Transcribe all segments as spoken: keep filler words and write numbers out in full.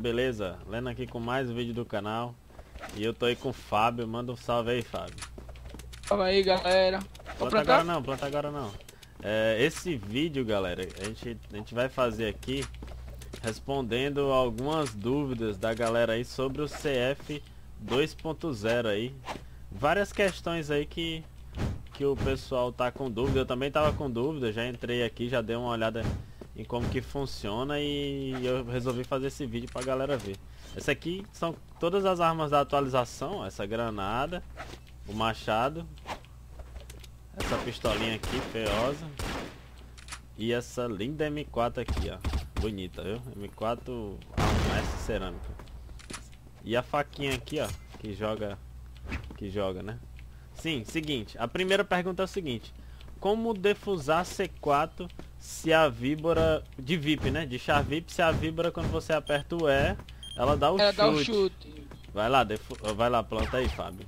beleza? Lendo aqui com mais um vídeo do canal. E eu tô aí com o Fábio, manda um salve aí, Fábio. Salve aí, galera. Planta agora não, planta agora não. É, esse vídeo, galera, a gente, a gente vai fazer aqui respondendo algumas dúvidas da galera aí sobre o C F dois ponto zero aí. Várias questões aí que, que o pessoal tá com dúvida. Eu também tava com dúvida, já entrei aqui, já dei uma olhada em como que funciona e eu resolvi fazer esse vídeo pra galera ver. Essa aqui são todas as armas da atualização, essa granada, o machado, essa pistolinha aqui, feiosa, e essa linda M quatro aqui, ó, bonita, viu? M quatro A um S cerâmica. E a faquinha aqui, ó, que joga, que joga, né? Sim, seguinte, a primeira pergunta é o seguinte: como defusar C quatro se a víbora, de V I P, né? De char V I P, se a víbora, quando você aperta o E, ela dá o ela chute. dá o chute. Vai lá, defu... vai lá, planta aí, Fábio.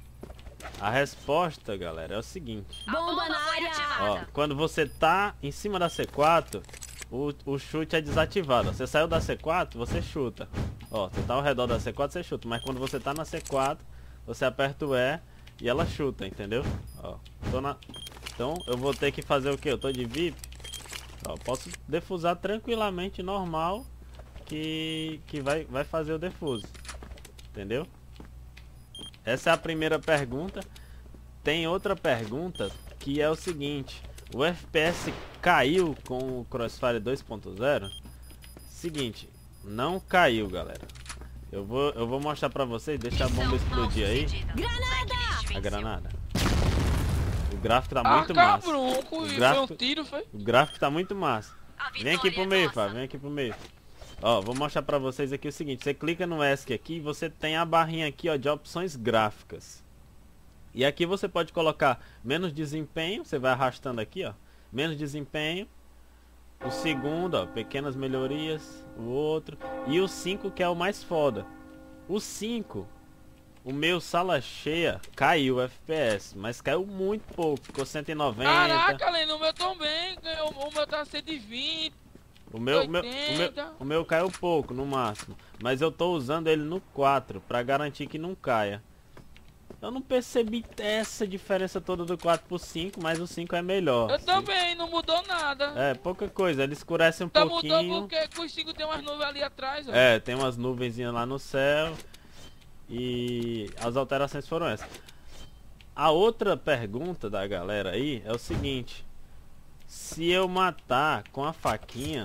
A resposta, galera, é o seguinte. Bomba na área. Ó, quando você tá em cima da C quatro, o, o chute é desativado. Você saiu da C quatro, você chuta. Ó, você tá ao redor da C quatro, você chuta. Mas quando você tá na C quatro, você aperta o E e ela chuta, entendeu? Ó, tô na... Então eu vou ter que fazer o que? Eu tô de V I P. Ó, posso defusar tranquilamente, normal, que, que vai, vai fazer o defuso. Entendeu? Essa é a primeira pergunta. Tem outra pergunta que é o seguinte: o F P S caiu com o Crossfire dois ponto zero? Seguinte, não caiu, galera. Eu vou, eu vou mostrar pra vocês. Deixa a bomba explodir aí. Granada! A granada. O gráfico tá Ah, muito massa. cabronco, O e gráfico, foi um tiro, foi? o gráfico tá muito massa. A Vem aqui pro vitória é meio, nossa. Fábio. Vem aqui pro meio. Ó, vou mostrar pra vocês aqui o seguinte: você clica no ESC aqui e você tem a barrinha aqui, ó, de opções gráficas. E aqui você pode colocar menos desempenho, você vai arrastando aqui, ó, menos desempenho. O segundo, ó, pequenas melhorias, o outro, e o cinco, que é o mais foda. O cinco, o meu sala cheia caiu o F P S, mas caiu muito pouco, ficou cento e noventa. Caraca, Leno, o meu também. O, o meu tá cento e vinte. O meu, o meu, o meu, o meu caiu pouco no máximo, mas eu tô usando ele no quatro pra garantir que não caia. Eu não percebi essa diferença toda do quatro pro cinco, mas o cinco é melhor. Eu também, não mudou nada. É, pouca coisa, ele escurece um Tá pouquinho. mudou porque os cinco tem umas nuvens ali atrás, ó. É, tem umas nuvenzinhas lá no céu. E as alterações foram essas. A outra pergunta da galera aí é o seguinte: se eu matar com a faquinha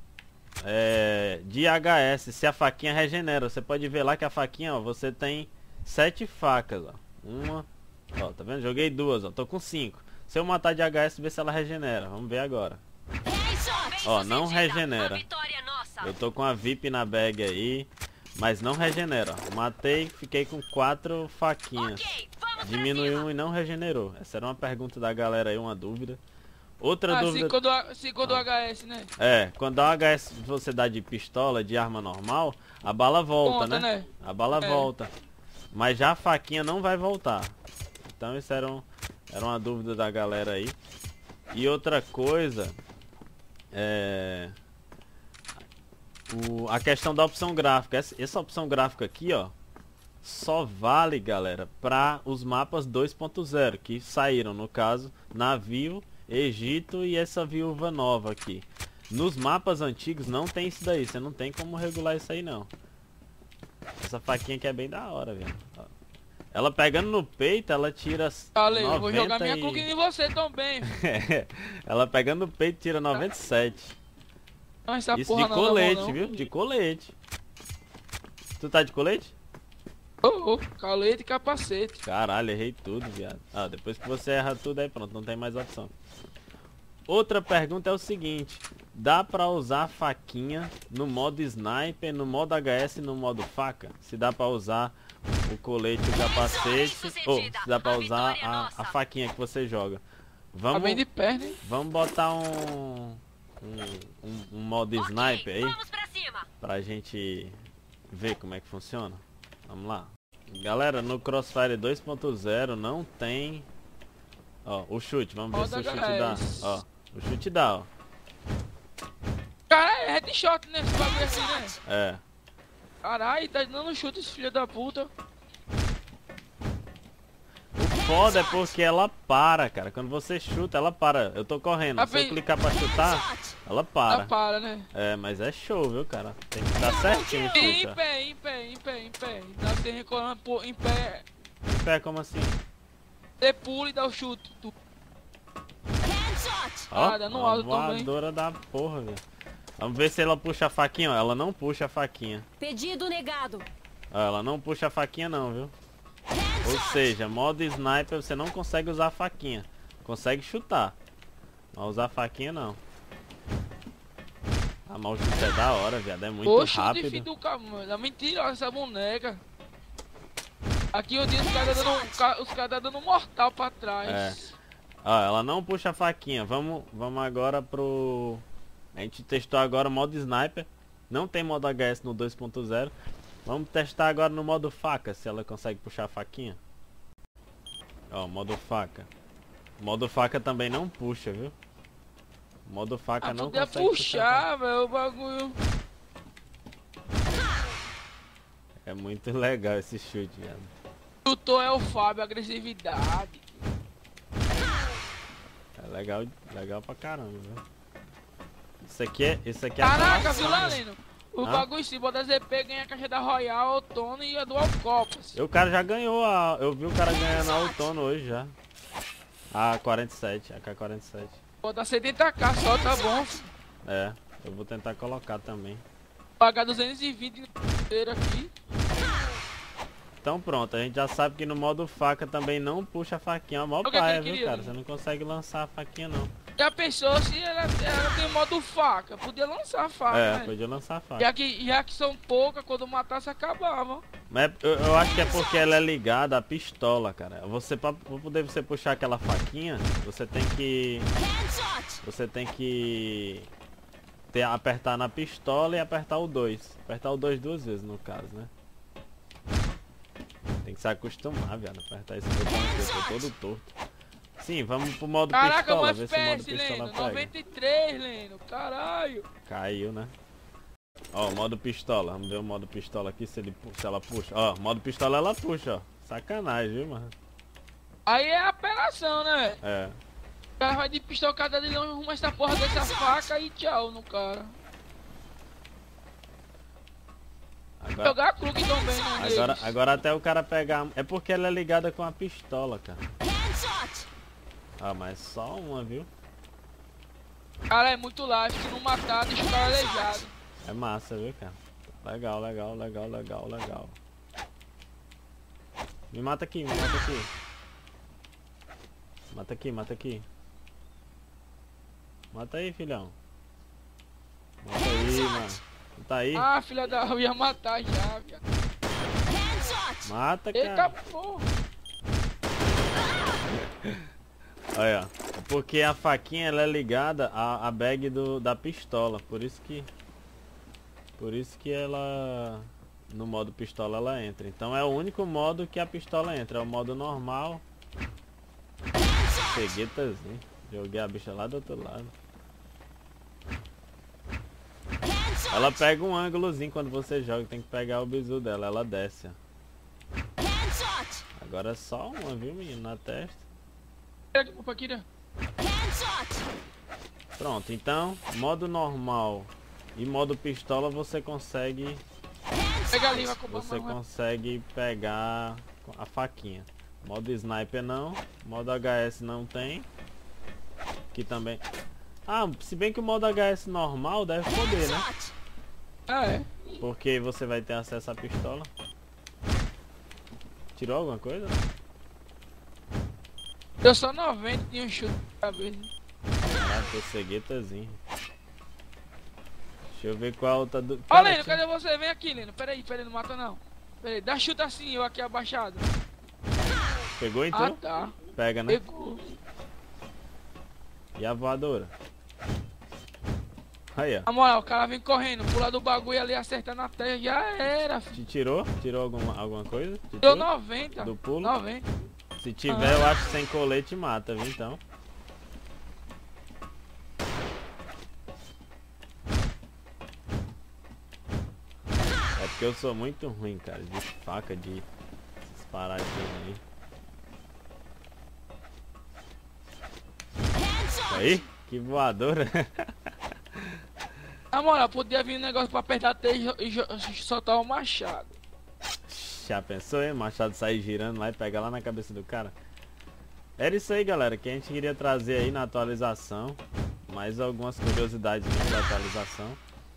é, de H S, se a faquinha regenera. Você pode ver lá que a faquinha, ó, você tem sete facas, ó. Uma, ó, tá vendo? Joguei duas, ó, tô com cinco. Se eu matar de H S, ver se ela regenera. Vamos ver agora. Ó, não regenera. Eu tô com a V I P na bag aí, mas não regenera. Ó. Matei, fiquei com quatro faquinhas. Diminuiu e não regenerou. Essa era uma pergunta da galera aí, uma dúvida. Outra Ah, dúvida... cinco do, cinco do H S, né? É, quando dá um H S você dá de pistola, de arma normal, a bala volta, Conta, né? né? A bala É. volta. Mas já a faquinha não vai voltar. Então isso era, um, era uma dúvida da galera aí. E outra coisa, é... O, a questão da opção gráfica. Essa, essa opção gráfica aqui, ó, só vale, galera, para os mapas dois ponto zero que saíram, no caso, Navio, Egito e essa viúva nova aqui. Nos mapas antigos não tem isso daí, você não tem como regular isso aí não. Essa faquinha aqui é bem da hora, velho. Ela pegando no peito, ela tira Falei, eu vou noventa jogar minha e... cookie em você também. Ela pegando no peito tira noventa e sete. Não, essa Isso porra de não dá bom, colete, não. viu? De colete. Tu tá de colete? Ô, ô, calete e capacete. Caralho, errei tudo, viado. Ah, depois que você erra tudo aí, pronto, não tem mais opção. Outra pergunta é o seguinte: dá pra usar a faquinha no modo sniper, no modo H S e no modo faca? Se dá pra usar o colete e o capacete, ou se dá pra usar a, a faquinha que você joga. Tá Vamos, bem de perna, hein? vamos botar um, um, um, um modo sniper aí, pra gente ver como é que funciona. Vamos lá. Galera, no Crossfire dois ponto zero não tem... Ó, o chute, vamos ver se o chute dá. Ó, o chute dá, ó. Cara, é headshot, né? Esse bagulho assim, né? É. Caralho, tá dando chute esse filho da puta. O foda é porque ela para, cara. Quando você chuta, ela para. Eu tô correndo. Ah, Se eu bem- clicar pra chutar, ela Ah, para. para, né? É, mas é show, viu, cara? Tem que dar certinho o Em chute. ó. pé, em pé, em pé, em pé. Dá você recolando pô, em pé. Em pé, como assim? Você pula e dá o chute. Tu. Headshot. Ó, Ah, dá no uma alto também. voadora da porra, velho. Vamos ver se ela puxa a faquinha, ó. Ela não puxa a faquinha. Pedido negado. Ó, ela não puxa a faquinha não, viu? Ou seja, modo sniper você não consegue usar a faquinha. Consegue chutar. Mas usar a faquinha não. Ah, mas o chute é da hora, viado. É muito Oxe, rápido. difícil do cara, mano. É mentira essa boneca. Aqui eu disse os caras dando, um ca- os caras dando um mortal pra trás. É. Ó, ela não puxa a faquinha. Vamos, vamos agora pro... A gente testou agora o modo sniper. Não tem modo H S no dois ponto zero. Vamos testar agora no modo faca, se ela consegue puxar a faquinha. Ó, modo faca. Modo faca também não puxa, viu? Modo faca Ah, não podia consegue puxar, velho, o bagulho. É muito legal esse chute, viado. Chutou é o Fábio, agressividade. É legal, legal pra caramba, viu? Isso aqui é, isso aqui é Caraca, apelação, viu lá, né? Leno? O Hã? bagulho se bota Z P, ganha a caixa da Royal, Outono e a do Alcopas. E o cara já ganhou a... Eu vi o cara ganhando a outono hoje já. A quarenta e sete, a K quarenta e sete. Bota setenta k só, tá bom. Filho. É, eu vou tentar colocar também. Pagar duzentos e vinte no aqui. Então pronto, a gente já sabe que no modo faca também não puxa a faquinha. É uma maior O que que paia, ele viu, queria, cara? né? Você não consegue lançar a faquinha, não. Já pensou se ela, ela tem modo faca? Podia lançar a faca, É, né? podia lançar a faca. Já que, já que são poucas, quando matasse acabava. Mas eu, eu acho que é porque ela é ligada à pistola, cara. Você, pra, pra poder você puxar aquela faquinha, você tem que... Headshot. Você tem que... Ter, apertar na pistola e apertar o dois. Apertar o dois duas vezes, no caso, né? Tem que se acostumar, viado. Apertar esse botão aqui, eu tô todo torto. Sim, vamos pro modo Caraca, pistola, um ver se o modo F P S, pistola Leno. pega. noventa e três, Leno. Caralho. Caiu, né? Ó, modo pistola. Vamos ver o modo pistola aqui, se, ele, pu- se ela puxa. Ó, modo pistola ela puxa, ó. Sacanagem, viu, mano? Aí é apelação, né? É. O cara vai de pistocada de longe, arruma essa porra dessa faca e tchau no cara. Agora, Jogar Krug também, né? agora, deles. agora até o cara pegar... É porque ela é ligada com a pistola, cara. Headshot. Ah, mas só uma, viu? Cara, é muito live, se não matar, deixa o cara aleijado. É massa, viu, cara? Legal, legal, legal, legal, legal. Me mata aqui, me mata aqui. Mata aqui, mata aqui. Mata aí, filhão. Mata aí, mano. Não tá aí? Ah, filha da... Eu ia matar já, viado. Headshot. Mata, Eita cara. porra. Olha, ó. É porque a faquinha ela é ligada à, à bag do, da pistola. Por isso que... Por isso que ela... No modo pistola ela entra. Então é o único modo que a pistola entra. É o modo normal. Ceguetazinho. Joguei a bicha lá do outro lado. Ela pega um ângulozinho quando você joga. Tem que pegar o bizu dela. Ela desce, ó. Headshot. Agora é só uma, viu, menino? Na testa. Pega aqui, Paquira. Headshot. Pronto, então, modo normal e modo pistola você consegue... Pega ali, vai comprar Você uma... consegue pegar a faquinha. Modo sniper não. Modo H S não tem. Aqui também. Ah, se bem que o modo H S normal deve poder, né? Headshot. Ah, é? Porque você vai ter acesso à pistola. Tirou alguma coisa? Deu só noventa, tinha um chute na cabeça. Ah, tô ceguetazinho. Deixa eu ver qual outra do... Ó, Cara, Leno, tinha- cadê você? Vem aqui, Leno. Pera aí, pera aí, não mata não. Pera aí, dá chute assim, eu aqui abaixado. Pegou Ah, então? tá. Pega, né? Pegou. E a voadora? Aí, ó. Na moral, o cara vem correndo, pula do bagulho ali, acerta na terra, já era, filho. Te tirou? Tirou alguma, alguma coisa? Te Deu tirou? noventa. Do pulo? noventa. Se tiver, eu acho que sem colete mata, viu, então. É Porque eu sou muito ruim, cara, de faca, de paradinhas aí. Aí, que voadora. Na moral, podia vir um negócio pra apertar T e, jo- e jo- soltar o machado. Já pensou, hein? Machado sair girando lá e pegar lá na cabeça do cara. Era isso aí, galera, que a gente queria trazer aí na atualização. Mais algumas curiosidades da atualização.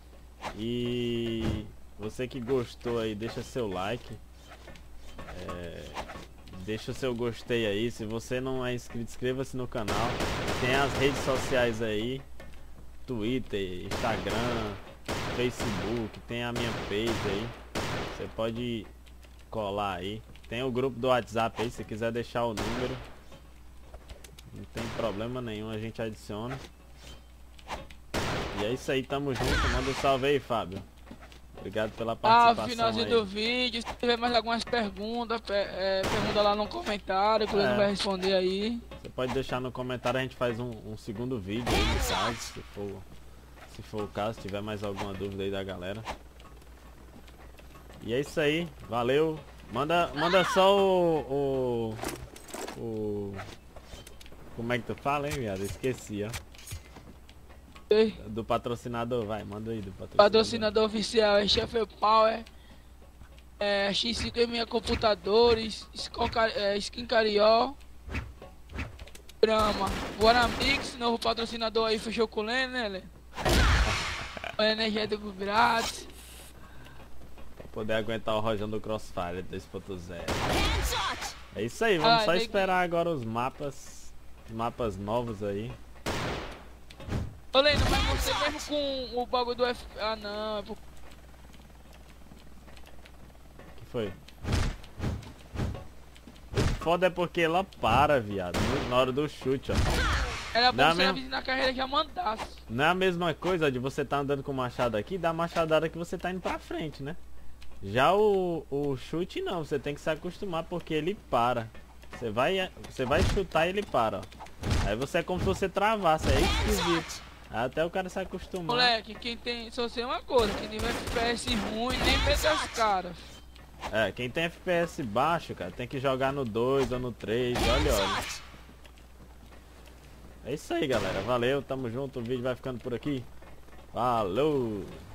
E você que gostou aí, deixa seu like. É, deixa o seu gostei aí. Se você não é inscrito, inscreva-se no canal. Tem as redes sociais aí. Twitter, Instagram, Facebook. Tem a minha page aí. Você pode colar aí. Tem o grupo do WhatsApp aí, se quiser deixar o número. Não tem problema nenhum, a gente adiciona. E é isso aí, tamo junto. Manda um salve aí, Fábio. Obrigado pela Ah, participação finalzinho aí. do vídeo. Se tiver mais algumas perguntas, pe- é, pergunta lá no comentário que o Leandro É. vai responder aí. Você pode deixar no comentário, a gente faz um, um segundo vídeo aí no caso, se for, se for o caso, se tiver mais alguma dúvida aí da galera. E é isso aí, valeu. Manda, manda só o, o, o... Como é que tu fala, hein, viado? Esqueci, ó. Ei, Do patrocinador, vai, manda aí do patrocinador. Patrocinador oficial é Chef Power, é, X cinco M E Computadores, Skin Cari- é, Skin Cariol, Brahma, Guaramix, novo patrocinador aí, fechou com o Lene, né, Lene? O energético grátis. Pra poder aguentar o rojão do Crossfire dois ponto zero. Headshot! É isso aí, vamos Ah, só tem que- esperar agora os mapas, os mapas novos aí. Ô Lene, mas você mesmo com o bagulho do F... Ah não, é por... Que foi? O foda é porque ela para, viado, no- na hora do chute, ó. Era Dá bom você mesmo? na carreira já mandasse. Não é a mesma coisa de você tá andando com o machado aqui, dá machadada que você tá indo pra frente, né? Já o, o chute não, você tem que se acostumar porque ele para. Você vai, você vai chutar e ele para, ó. Aí você é como se você travasse, é esquisito. Até o cara se acostumar. Moleque, quem tem... Só sei uma coisa, quem tiver F P S ruim, nem mete as caras. É, quem tem F P S baixo, cara, tem que jogar no dois ou no três, olha, olha. É isso aí, galera. Valeu, tamo junto. O vídeo vai ficando por aqui. Falou!